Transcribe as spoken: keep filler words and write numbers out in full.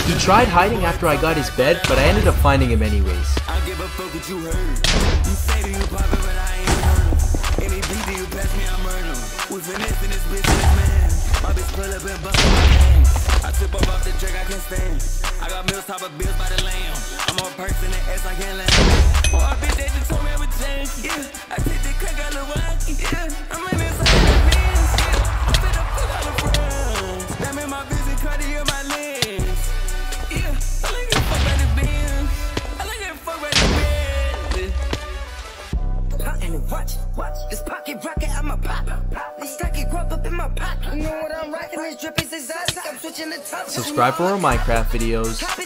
He tried hiding after I got his bed, but I ended up finding him anyways. I give a fuck what you heard. You say that you poppin', but I ain't heard him. Any beat that you pass me, I murder him. We finesse in this business, man. My bitch pull up and bust my hand. I tip up off the drink, I can't stand. I got meals, top of bills by the lamb. I'm on person that ass, I can't land. Oh, I bitch, they just told me everything. Yeah, I take the crack out of wine. Yeah, I'm in this like a bitch. Yeah, I'm finna fuck out of friends. That made my busy cardi in my legs. Yeah, I like it fuck by the bins. I like it fuck by the bed. Hot and watch, watch. This pocket rocket, I'm a pop. This stack it grub up in my pocket. You know what I'm rocking? This drip is exotic. I'm switching the top. Subscribe for more Minecraft videos.